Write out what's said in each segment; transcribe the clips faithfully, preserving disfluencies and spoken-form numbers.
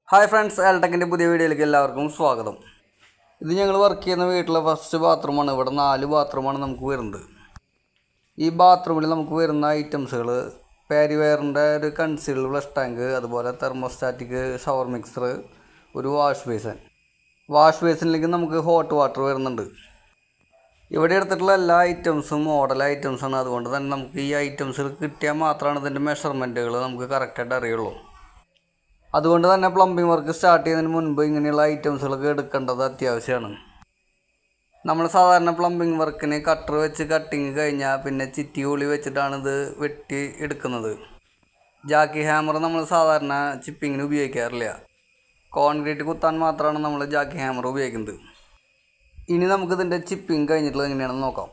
Hi friends, എൽടെക്കിൻ്റെ പുതിയ വീഡിയോയിലേക്ക് എല്ലാവർക്കും സ്വാഗതം. ഇത് ഞങ്ങൾ വർക്ക് ചെയ്യുന്ന വീട്ടിലെ ഫസ്റ്റ് ബാത്റൂമാണ്. ഇവിടെ നാല് ബാത്റൂമാണ് നമുക്ക് വരുന്നത്. ഈ ബാത്റൂമിൽ നമുക്ക് വരുന്ന ഐറ്റംസുകൾ പാരിവെയറിൻ്റെ ഒരു കൺസീൽഡ് ഫ്ലഷ് ടാങ്ക്, അതുപോലെ തെർമോസ്റ്റാറ്റിക് ഷവർ മിക്സർ, ഒരു വാഷ് ബേസിൻ. വാഷ് ബേസിനിലേക്ക് നമുക്ക് ഹോട്ട് വാട്ടർ വരുന്നുണ്ട്. ഇവിടെ എടുത്തിട്ടുള്ള എല്ലാ ഐറ്റംസും മോഡൽ ഐറ്റംസാണ്. അതുകൊണ്ട് തന്നെ നമുക്ക് ഈ ഐറ്റംസുകൾ കിട്ടിയാൽ മാത്രമാണ് ഇതിൻ്റെ മെഷർമെൻറ്റുകൾ നമുക്ക് കറക്റ്റായിട്ട് അറിയുള്ളൂ. അതുകൊണ്ട് തന്നെ പ്ലംബിംഗ് വർക്ക് സ്റ്റാർട്ട് ചെയ്യുന്നതിന് മുൻപ് ഇങ്ങനെയുള്ള ഐറ്റംസുകളൊക്കെ എടുക്കേണ്ടത് അത്യാവശ്യമാണ്. നമ്മൾ സാധാരണ പ്ലംബിംഗ് വർക്കിന് കട്ടർ വെച്ച് കട്ടിങ് കഴിഞ്ഞാൽ പിന്നെ ചിറ്റി ഉളി വെച്ചിട്ടാണ് ഇത് വെട്ടി എടുക്കുന്നത്. ജാക്കി ഹാമർ നമ്മൾ സാധാരണ ചിപ്പിങ്ങിന് ഉപയോഗിക്കാറില്ല. കോൺക്രീറ്റ് കുത്താൻ മാത്രമാണ് നമ്മൾ ജാക്കി ഹാമർ ഉപയോഗിക്കുന്നത്. ഇനി നമുക്കിതിൻ്റെ ചിപ്പിങ് കഴിഞ്ഞിട്ടുള്ളത് എങ്ങനെയാണെന്ന് നോക്കാം.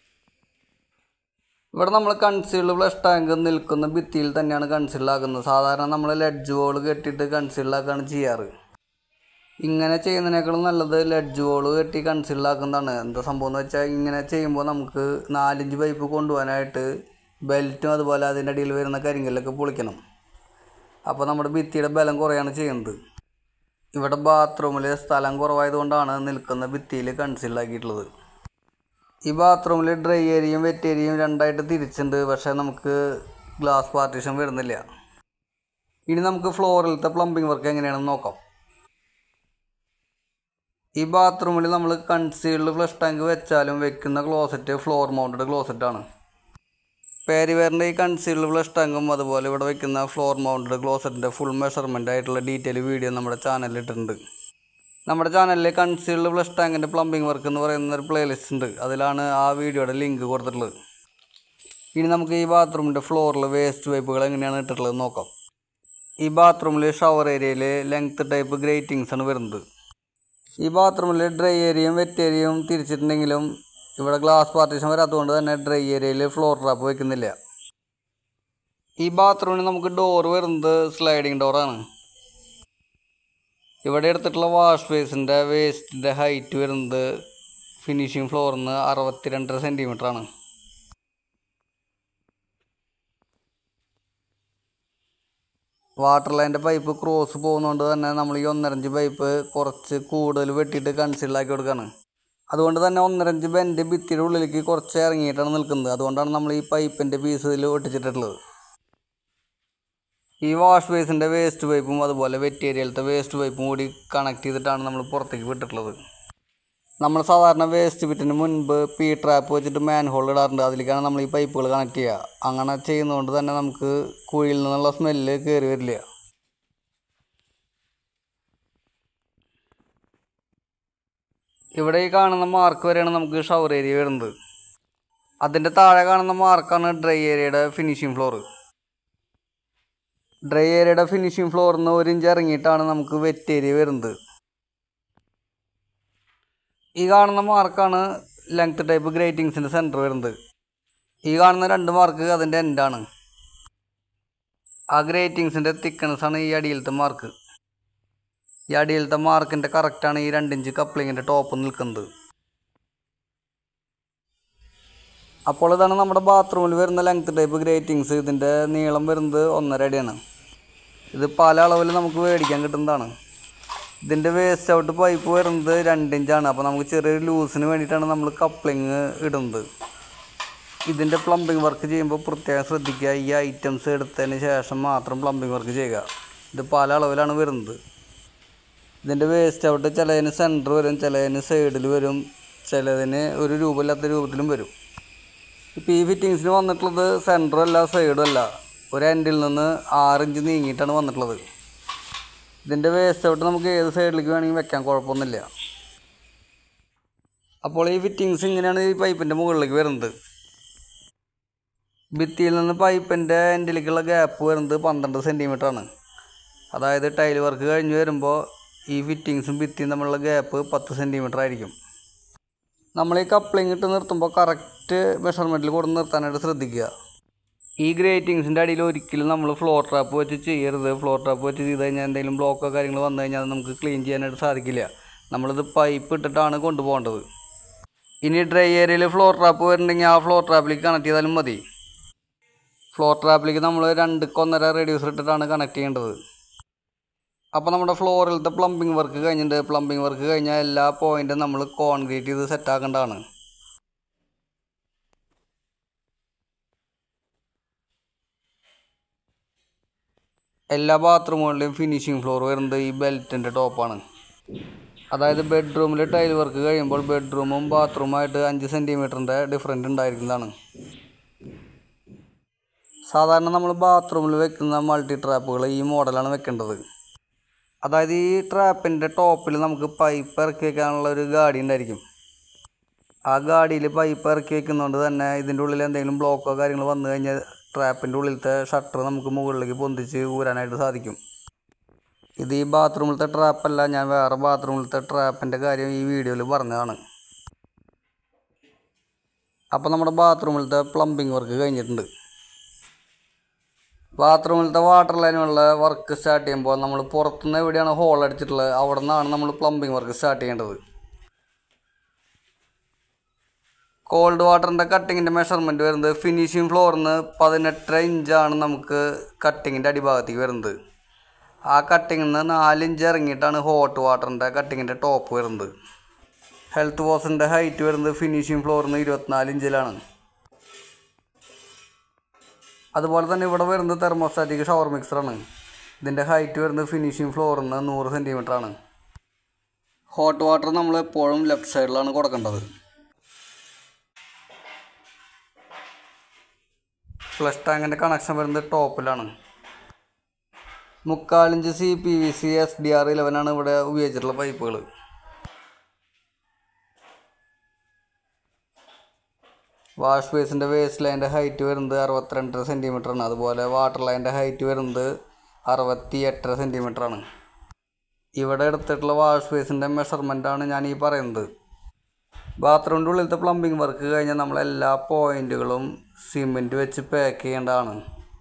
ഇവിടെ നമ്മൾ കൺസീൽഡ് ഫ്ലഷ് ടാങ്ക് നിൽക്കുന്ന ഭിത്തിയിൽ തന്നെയാണ് കൺസീൽഡാക്കുന്നത്. സാധാരണ നമ്മൾ ലെഡ്ജ് വോൾ കെട്ടിയിട്ട് കൺസീൽഡാക്കുകയാണ് ചെയ്യാറ്. ഇങ്ങനെ ചെയ്യുന്നതിനേക്കാളും നല്ലത് ലെഡ്ജ് വോൾ കെട്ടി കൺസീൽഡാക്കുന്നതാണ്. എന്താ സംഭവം എന്ന് വെച്ചാൽ, ഇങ്ങനെ ചെയ്യുമ്പോൾ നമുക്ക് നാലിഞ്ച് പൈപ്പ് കൊണ്ടുപോകാനായിട്ട് ബെൽറ്റും അതുപോലെ അതിൻ്റെ അടിയിൽ വരുന്ന കരിങ്കല്ലൊക്കെ പൊളിക്കണം. അപ്പോൾ നമ്മുടെ ഭിത്തിയുടെ ബലം കുറയാണ് ചെയ്യുന്നത്. ഇവിടെ ബാത്റൂമിൽ സ്ഥലം കുറവായതുകൊണ്ടാണ് നിൽക്കുന്ന ഭിത്തിയിൽ കൺസീൽഡാക്കിയിട്ടുള്ളത്. ഈ ബാത്റൂമിൽ ഡ്രൈ ഏരിയയും വെറ്റ് ഏരിയയും രണ്ടായിട്ട് തിരിച്ചുണ്ട്. പക്ഷേ നമുക്ക് ഗ്ലാസ് പാർട്ടീഷൻ വരുന്നില്ല. ഇനി നമുക്ക് ഫ്ലോറിലത്തെ പ്ലംബിംഗ് വർക്ക് എങ്ങനെയാണെന്ന് നോക്കാം. ഈ ബാത്റൂമിൽ നമ്മൾ കൺസീൽഡ് ഫ്ലഷ് ടാങ്ക് വെച്ചാലും വെക്കുന്ന ക്ലോസറ്റ് ഫ്ലോർ മൗണ്ടഡ് ക്ലോസറ്റാണ്. പാരിവെയറിൻ്റെ ഈ കൺസീൽഡ് ഫ്ലഷ് ടാങ്കും അതുപോലെ ഇവിടെ വെക്കുന്ന ഫ്ലോർ മൗണ്ടഡ് ക്ലോസറ്റിൻ്റെ ഫുൾ മെഷർമെൻ്റ് ആയിട്ടുള്ള ഡീറ്റെയിൽ വീഡിയോ നമ്മുടെ ചാനലിൽ ഇട്ടിട്ടുണ്ട്. നമ്മുടെ ചാനലിൽ കൺസീൽഡ് ഫ്ലഷ് ടാങ്കിൻ്റെ പ്ലംബിംഗ് വർക്ക് എന്ന് പറയുന്ന ഒരു പ്ലേലിസ്റ്റ് ഉണ്ട്. അതിലാണ് ആ വീഡിയോയുടെ ലിങ്ക് കൊടുത്തിട്ടുള്ളത്. ഇനി നമുക്ക് ഈ ബാത്റൂമിൻ്റെ ഫ്ലോറിൽ വേസ്റ്റ് പൈപ്പുകൾ എങ്ങനെയാണ് ഇട്ടിട്ടുള്ളത് നോക്കാം. ഈ ബാത്റൂമിൽ ഷവർ ഏരിയയിൽ ലെങ്ത് ടൈപ്പ് ഗ്രേറ്റിങ്സ് ആണ് വരുന്നത്. ഈ ബാത്റൂമിൽ ഡ്രൈ ഏരിയയും വെറ്റ് ഏരിയയും തിരിച്ചിട്ടുണ്ടെങ്കിലും ഇവിടെ ഗ്ലാസ് പാർട്ടീഷൻ വരാത്തതുകൊണ്ട് തന്നെ ഡ്രൈ ഏരിയയിൽ ഫ്ലോർ ട്രാപ്പ് വയ്ക്കുന്നില്ല. ഈ ബാത്റൂമിന് നമുക്ക് ഡോർ വരുന്നത് സ്ലൈഡിങ് ഡോറാണ്. ഇവിടെ എടുത്തിട്ടുള്ള വാഷ് ബേസിൻ്റെ വേസ്റ്റിൻ്റെ ഹൈറ്റ് വരുന്നത് ഫിനിഷിംഗ് ഫ്ലോറിൽ നിന്ന് അറുപത്തി രണ്ടര സെൻറ്റിമീറ്ററാണ്. വാട്ടർ ലൈൻ്റെ പൈപ്പ് ക്രോസ് പോകുന്നതുകൊണ്ട് തന്നെ നമ്മൾ ഈ ഒന്നരഞ്ച് പൈപ്പ് കുറച്ച് കൂടുതൽ വെട്ടിയിട്ട് കൺസീൽഡാക്കി കൊടുക്കുകയാണ്. അതുകൊണ്ട് തന്നെ ഒന്നരഞ്ച് ബെൻഡ് ഭിത്തിയുടെ ഉള്ളിലേക്ക് കുറച്ച് ഇറങ്ങിയിട്ടാണ് നിൽക്കുന്നത്. അതുകൊണ്ടാണ് നമ്മൾ ഈ പൈപ്പിൻ്റെ പീസ് ഇതിൽ ഒട്ടിച്ചിട്ടുള്ളത്. ഈ വാഷ് ബേസിൻ്റെ വേസ്റ്റ് പൈപ്പും അതുപോലെ വെറ്റ് ഏരിയയിലത്തെ വേസ്റ്റ് പൈപ്പും കൂടി കണക്ട് ചെയ്തിട്ടാണ് നമ്മൾ പുറത്തേക്ക് വിട്ടിട്ടുള്ളത്. നമ്മൾ സാധാരണ വേസ്റ്റ് പിറ്റിന് മുൻപ് പി ട്രാപ്പ് വെച്ചിട്ട് മാൻ ഹോൾ ഇടാറുണ്ട്. അതിലേക്കാണ് നമ്മൾ ഈ പൈപ്പുകൾ കണക്ട് ചെയ്യുക. അങ്ങനെ ചെയ്യുന്നതുകൊണ്ട് തന്നെ നമുക്ക് കുഴിയിൽ നിന്നുള്ള സ്മെല്ല് കയറി വരില്ല. ഇവിടെ ഈ കാണുന്ന മാർക്ക് വരെയാണ് നമുക്ക് ഷവർ ഏരിയ വരുന്നത്. അതിൻ്റെ താഴെ കാണുന്ന മാർക്കാണ് ഡ്രൈ ഏരിയയുടെ ഫിനിഷിംഗ് ഫ്ലോർ. ഡ്രൈ ഏരിയയുടെ ഫിനിഷിംഗ് ഫ്ലോറിൽ നിന്ന് ഒരു ഇഞ്ച് ഇറങ്ങിയിട്ടാണ് നമുക്ക് വെറ്റ് ഏരിയ വരുന്നത്. ഈ കാണുന്ന മാർക്കാണ് ലെങ്ത് ടൈപ്പ് ഗ്രേറ്റിങ്സിൻ്റെ സെൻറ്റർ വരുന്നത്. ഈ കാണുന്ന രണ്ട് മാർക്ക് അതിൻ്റെ എൻഡാണ്. ആ ഗ്രേറ്റിങ്സിൻ്റെ തിക്നെസ്സാണ് ഈ അടിയിലത്തെ മാർക്ക്. ഈ അടിയിലത്തെ മാർക്കിൻ്റെ കറക്റ്റാണ് ഈ രണ്ടിഞ്ച് കപ്ലിങ്ങിൻ്റെ ടോപ്പ് നിൽക്കുന്നത്. അപ്പോൾ ഇതാണ് നമ്മുടെ ബാത്റൂമിൽ വരുന്ന ലെങ്ത് ടൈപ്പ് ഗ്രേറ്റിങ്സ്. ഇതിൻ്റെ നീളം വരുന്നത് ഒന്നര അടിയാണ്. ഇത് പല അളവിൽ നമുക്ക് മേടിക്കാൻ കിട്ടുന്നതാണ്. ഇതിൻ്റെ വേസ്റ്റ് ഔട്ട് പൈപ്പ് വരുന്നത് രണ്ടിഞ്ചാണ്. അപ്പോൾ നമുക്ക് ചെറിയൊരു ലൂസിന് വേണ്ടിയിട്ടാണ് നമ്മൾ കപ്ലിങ് ഇടുന്നത്. ഇതിൻ്റെ പ്ലംബിംഗ് വർക്ക് ചെയ്യുമ്പോൾ പ്രത്യേകം ശ്രദ്ധിക്കുക. ഈ ഐറ്റംസ് എടുത്തതിന് ശേഷം മാത്രം പ്ലംബിംഗ് വർക്ക് ചെയ്യുക. ഇത് പല അളവിലാണ് വരുന്നത്. ഇതിൻ്റെ വേസ്റ്റ് ഔട്ട് ചിലതിന് സെൻറ്റർ വരും, ചിലതിന് സൈഡിൽ വരും, ചിലതിന് ഒരു രൂപമില്ലാത്ത രൂപത്തിലും വരും. ഇപ്പോൾ ഈ ഫിറ്റിങ്സിന് വന്നിട്ടുള്ളത് സെൻറ്ററും അല്ല സൈഡും അല്ല, ഒരു എൻഡിൽ നിന്ന് ആറിഞ്ച് നീങ്ങിയിട്ടാണ് വന്നിട്ടുള്ളത്. ഇതിൻ്റെ വേസ്റ്റ് ഔട്ട് നമുക്ക് ഏത് സൈഡിലേക്ക് വേണമെങ്കിൽ വെക്കാൻ കുഴപ്പമൊന്നുമില്ല. അപ്പോൾ ഈ ഫിറ്റിങ്സ് ഇങ്ങനെയാണ് ഈ പൈപ്പിൻ്റെ മുകളിലേക്ക് വരുന്നത്. ഭിത്തിയിൽ നിന്ന് പൈപ്പിൻ്റെ എൻഡിലേക്കുള്ള ഗ്യാപ്പ് വരുന്നത് പന്ത്രണ്ട് സെൻറ്റിമീറ്ററാണ്. അതായത് ടൈൽ വർക്ക് കഴിഞ്ഞ് വരുമ്പോൾ ഈ ഫിറ്റിങ്സും ഭിത്തിയും തമ്മിലുള്ള ഗ്യാപ്പ് പത്ത് സെൻറ്റിമീറ്റർ ആയിരിക്കും. നമ്മൾ ഈ കപ്ലിങ് ഇട്ട് നിർത്തുമ്പോൾ കറക്റ്റ് മെഷർമെൻറ്റിൽ കൊണ്ട് നിർത്താനായിട്ട് ശ്രദ്ധിക്കുക. ഈ ഗ്രേറ്റിങ്സിൻ്റെ അടിയിൽ ഒരിക്കലും നമ്മൾ ഫ്ലോർ ട്രാപ്പ് വെച്ച് ചെയ്യരുത്. ഫ്ലോർ ട്രാപ്പ് വെച്ച് ചെയ്ത് കഴിഞ്ഞാൽ എന്തെങ്കിലും ബ്ലോക്കോ കാര്യങ്ങൾ വന്നു കഴിഞ്ഞാൽ അത് നമുക്ക് ക്ലീൻ ചെയ്യാനായിട്ട് സാധിക്കില്ല. നമ്മളിത് പൈപ്പ് ഇട്ടിട്ടാണ് കൊണ്ടുപോകേണ്ടത്. ഇനി ഡ്രൈ ഏരിയയിൽ ഫ്ലോർ ട്രാപ്പ് വരുന്നുണ്ടെങ്കിൽ ആ ഫ്ലോർ ട്രാപ്പിലേക്ക് കണക്ട് ചെയ്താലും മതി. ഫ്ലോർ ട്രാപ്പിലേക്ക് നമ്മൾ രണ്ട് കൊന്നര റേഡിയസ് ഇട്ടിട്ടാണ് കണക്ട് ചെയ്യേണ്ടത്. അപ്പോൾ നമ്മുടെ ഫ്ലോറിലത്തെ പ്ലംബിംഗ് വർക്ക് കഴിഞ്ഞിട്ടുണ്ട്. പ്ലംബിംഗ് വർക്ക് കഴിഞ്ഞാൽ എല്ലാ പോയിൻറ്റും നമ്മൾ കോൺക്രീറ്റ് ചെയ്ത് സെറ്റാക്കേണ്ടതാണ്. എല്ലാ ബാത്റൂമുകളിലെയും ഫിനിഷിംഗ് ഫ്ലോർ വരുന്നത് ഈ ബെൽറ്റിൻ്റെ ടോപ്പാണ്. അതായത് ബെഡ്റൂമിൽ ടൈൽ വർക്ക് കഴിയുമ്പോൾ ബെഡ്റൂമും ബാത്റൂമായിട്ട് അഞ്ച് സെൻറ്റിമീറ്ററിൻ്റെ ഡിഫറൻറ്റ് ഉണ്ടായിരിക്കുന്നതാണ്. സാധാരണ നമ്മൾ ബാത്റൂമിൽ വെക്കുന്ന മൾട്ടി ട്രാപ്പുകൾ ഈ മോഡലാണ് വെക്കേണ്ടത്. അതായത് ഈ ട്രാപ്പിൻ്റെ ടോപ്പിൽ നമുക്ക് പൈപ്പ് ഇറക്കി വയ്ക്കാനുള്ള ഒരു ഗാഡി ഉണ്ടായിരിക്കും. ആ ഗാഡിയിൽ പൈപ്പ് ഇറക്കി വയ്ക്കുന്നതുകൊണ്ട് തന്നെ ഇതിൻ്റെ ഉള്ളിൽ എന്തെങ്കിലും ബ്ലോക്കോ കാര്യങ്ങൾ വന്നു കഴിഞ്ഞാൽ ട്രാപ്പിൻ്റെ ഉള്ളിലത്തെ ഷട്ടർ നമുക്ക് മുകളിലേക്ക് പൊന്തിച്ച് ഊരാനായിട്ട് സാധിക്കും. ഇത് ഈ ബാത്റൂമിലത്തെ ട്രാപ്പല്ല, ഞാൻ വേറെ ബാത്റൂമിലത്തെ ട്രാപ്പിൻ്റെ കാര്യം ഈ വീഡിയോയിൽ പറഞ്ഞതാണ്. അപ്പോൾ നമ്മുടെ ബാത്റൂമിലത്തെ പ്ലംബിംഗ് വർക്ക് കഴിഞ്ഞിട്ടുണ്ട്. ബാത്റൂമിലത്തെ വാട്ടർ ലൈനുള്ള വർക്ക് സ്റ്റാർട്ട് ചെയ്യുമ്പോൾ നമ്മൾ പുറത്തുനിന്ന് എവിടെയാണ് ഹോൾ അടിച്ചിട്ടുള്ളത് അവിടെ നിന്നാണ് നമ്മൾ പ്ലംബിംഗ് വർക്ക് സ്റ്റാർട്ട് ചെയ്യേണ്ടത്. കോൾഡ് വാട്ടറിൻ്റെ കട്ടിങ്ങിൻ്റെ മെഷർമെൻറ്റ് വരുന്നത് ഫിനിഷിംഗ് ഫ്ലോറിൽ നിന്ന് പതിനെട്ടര ഇഞ്ചാണ് നമുക്ക് കട്ടിങ്ങിൻ്റെ അടിഭാഗത്തേക്ക് വരുന്നത്. ആ കട്ടിങ്ങിൽ നിന്ന് നാലിഞ്ച് ഇറങ്ങിയിട്ടാണ് ഹോട്ട് വാട്ടറിൻ്റെ കട്ടിങ്ങിൻ്റെ ടോപ്പ് വരുന്നത്. ഹെൽത്ത് വാഷിൻ്റെ ഹൈറ്റ് വരുന്നത് ഫിനിഷിംഗ് ഫ്ലോറിൽ നിന്ന് ഇരുപത്തിനാല് ഇഞ്ചിലാണ്. അതുപോലെ തന്നെ ഇവിടെ വരുന്നത് തെർമോസ്റ്റാറ്റിക് ഷവർ മിക്സറാണ്. ഇതിൻ്റെ ഹൈറ്റ് വരുന്നത് ഫിനിഷിംഗ് ഫ്ലോറിൽ നിന്ന് നൂറ് സെൻറ്റിമീറ്ററാണ്. ഹോട്ട് വാട്ടർ നമ്മൾ എപ്പോഴും ലെഫ്റ്റ് സൈഡിലാണ് കൊടുക്കേണ്ടത്. ഫ്ലഷ് ടാങ്കിൻ്റെ കണക്ഷൻ വരുന്നത് ടോപ്പിലാണ്. മുക്കാലിഞ്ച് C P V C S D R ഇലവനാണ് ഇവിടെ ഉപയോഗിച്ചിട്ടുള്ള പൈപ്പുകൾ. വാഷ് ബേസിൻ്റെ വേസ്റ്റ് ലൈൻ്റെ ഹൈറ്റ് വരുന്നത് അറുപത്തിരണ്ടര സെൻറ്റിമീറ്ററാണ്. അതുപോലെ വാട്ടർ ലൈൻ്റെ ഹൈറ്റ് വരുന്നത് അറുപത്തി എട്ടര സെൻറ്റിമീറ്ററാണ്. ഇവിടെ എടുത്തിട്ടുള്ള വാഷ് ബേസിൻ്റെ മെഷർമെൻറ്റാണ് ഞാൻ ഈ പറയുന്നത്. ബാത്റൂമിൻ്റെ ഉള്ളിലത്തെ പ്ലംബിംഗ് വർക്ക് കഴിഞ്ഞാൽ നമ്മളെല്ലാ പോയിൻറ്റുകളും സിമെൻറ്റ് വെച്ച് പാക്ക് ചെയ്യേണ്ടതാണ്.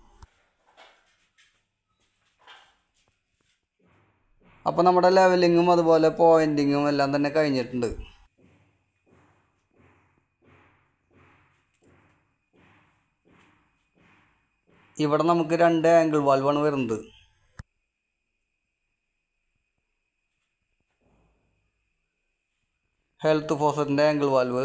അപ്പോൾ നമ്മുടെ ലെവലിങ്ങും അതുപോലെ പോയിൻറ്റിങ്ങും എല്ലാം തന്നെ കഴിഞ്ഞിട്ടുണ്ട്. ഇവിടെ നമുക്ക് രണ്ട് ആംഗിൾ വാൽവാണ് വരുന്നത്. ഹെൽത്ത് ഫോസറ്റിൻ്റെ ആംഗിൾ വാൽവ്,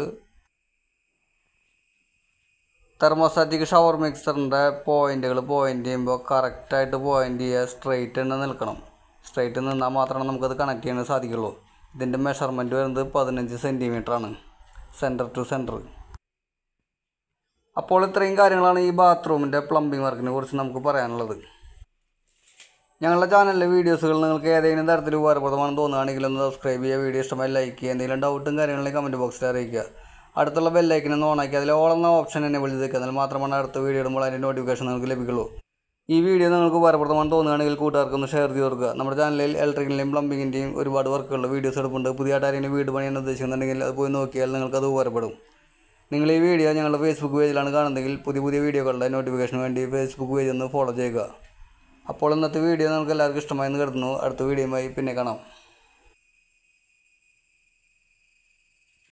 തെർമോസ്റ്റാറ്റിക് ഷവർ മിക്സറിൻ്റെ പോയിൻറ്റുകൾ പോയിൻ്റ് ചെയ്യുമ്പോൾ കറക്റ്റായിട്ട് പോയിൻ്റ് ചെയ്യുക. സ്ട്രെയിറ്റ് തന്നെ നിൽക്കണം. സ്ട്രെയിറ്റ് നിന്നാൽ മാത്രമേ നമുക്കത് കണക്ട് ചെയ്യാൻ സാധിക്കുള്ളൂ. ഇതിൻ്റെ മെഷർമെൻറ്റ് വരുന്നത് പതിനഞ്ച് സെൻറ്റിമീറ്ററാണ് സെൻറ്റർ ടു സെൻറ്റർ. അപ്പോൾ ഇത്രയും കാര്യങ്ങളാണ് ഈ ബാത്റൂമിൻ്റെ പ്ലംബിംഗ് വർക്കിനെ കുറിച്ച് നമുക്ക് പറയാനുള്ളത്. ഞങ്ങളുടെ ചാനലിലെ വീഡിയോസുകൾ നിങ്ങൾക്ക് ഏതെങ്കിലും തരത്തിൽ ഉപകാരപ്രദമാണെന്ന് തോന്നുകയാണെങ്കിൽ ഒന്ന് സബ്സ്ക്രൈബ് ചെയ്യുക. വീഡിയോ ഇഷ്ടമായി ലൈക്ക് ചെയ്യുക. എന്തെങ്കിലും ഡൗട്ടും കാര്യങ്ങളും കമൻറ്റ് ബോക്സിൽ അറിയിക്കുക. അടുത്തുള്ള ബെല്ലൈക്കിനെ ഓണാക്കി അതിൽ ഓൾ എന്ന ഓപ്ഷൻ എന്നെ വിളിച്ചേക്കുക. എന്നാൽ മാത്രമാണ് അടുത്ത വീഡിയോ ഇടുമ്പോൾ അതിൻ്റെ നോട്ടിഫിക്കേഷൻ നിങ്ങൾക്ക് ലഭിക്കുള്ളൂ. ഈ വീഡിയോ നിങ്ങൾക്ക് ഉപകാരപ്രദമാണെന്ന് തോന്നുകയാണെങ്കിൽ കൂട്ടുകാർക്കൊന്ന് ഷെയർ ചെയ്ത് കൊടുക്കുക. നമ്മുടെ ചാനലിൽ ഇലക്ട്രിക്കലിൻ്റെയും പ്ലംബിങ്ങിൻ്റെയും ഒരുപാട് വർക്കുകളുടെ വീഡിയോസ് എടുപ്പുണ്ട്. പുതിയതായിട്ട് ആരെങ്കിലും വീട് പണിയാൻ ഉദ്ദേശിക്കുന്നുണ്ടെങ്കിൽ അത് പോയി നോക്കിയാൽ നിങ്ങൾക്കത് ഉപകാരപ്പെടും. നിങ്ങൾ ഈ വീഡിയോ ഞങ്ങളുടെ ഫേസ്ബുക്ക് പേജിലാണ് കാണുന്നതെങ്കിൽ പുതിയ പുതിയ വീഡിയോകളുടെ നോട്ടിഫിക്കേഷന് വേണ്ടി ഫേസ്ബുക്ക് പേജ് ഒന്ന് ഫോളോ ചെയ്യുക. അപ്പോൾ ഇന്നത്തെ വീഡിയോ നിങ്ങൾക്ക് എല്ലാവർക്കും ഇഷ്ടമായെന്ന് കരുതുന്നു. അടുത്ത വീഡിയോയുമായി പിന്നെ കാണാം.